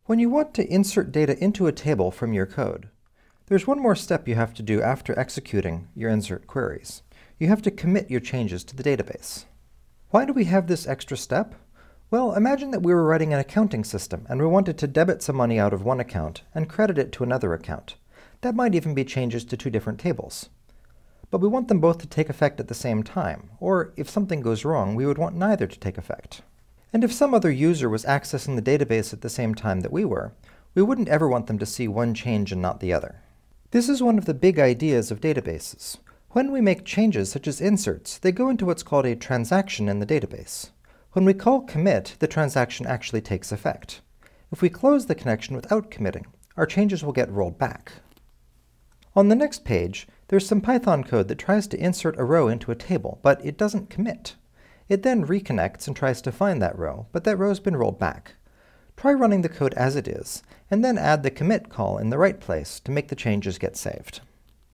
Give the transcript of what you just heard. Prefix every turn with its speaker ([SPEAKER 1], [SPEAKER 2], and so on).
[SPEAKER 1] When you want to insert data into a table from your code, there's one more step you have to do after executing your insert queries. You have to commit your changes to the database. Why do we have this extra step? Well, imagine that we were writing an accounting system and we wanted to debit some money out of one account and credit it to another account. That might even be changes to two different tables. But we want them both to take effect at the same time, or if something goes wrong, we would want neither to take effect. And if some other user was accessing the database at the same time that we wouldn't ever want them to see one change and not the other. This is one of the big ideas of databases. When we make changes such as inserts, they go into what's called a transaction in the database. When we call commit, the transaction actually takes effect. If we close the connection without committing, our changes will get rolled back. On the next page, there's some Python code that tries to insert a row into a table, but it doesn't commit. It then reconnects and tries to find that row, but that row's been rolled back. Try running the code as it is, and then add the commit call in the right place to make the changes get saved.